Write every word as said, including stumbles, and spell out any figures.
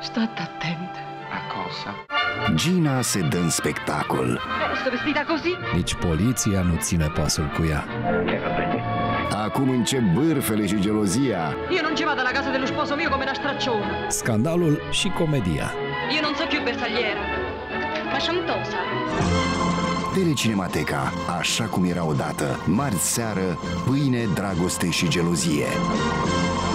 State attente. A cosa? Gina se dă în spectacol. Sto vestita così? Nici poliția nu ține pasul cu ea. Acum încep bârfele și gelozia. Io non ci vado alla casa dello sposo mio come una stracciona. Scandalul și comedia. Io non so più bersagliera, ma sciantosa. Telecinemateca, așa cum era odată. Marți seară, pâine, dragoste și gelozie.